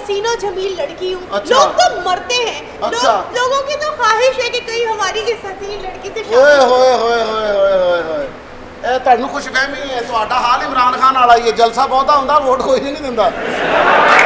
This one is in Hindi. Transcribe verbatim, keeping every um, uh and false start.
हसीनो जमील लड़की हूँ। अच्छा। लोग तो मरते हैं। अच्छा। लो, लोगों की तो ख्वाहिश है कि कहीं हमारी इस हसीन लड़की से शादी। ओए होए होए होए होए होए होए ए ਤੁਹਾਨੂੰ खुशफहमी है। ਤੁਹਾਡਾ हाल इमरान खान वाला ही है। जलसा बहुता ਹੁੰਦਾ वोट कोई नहीं दिंदा।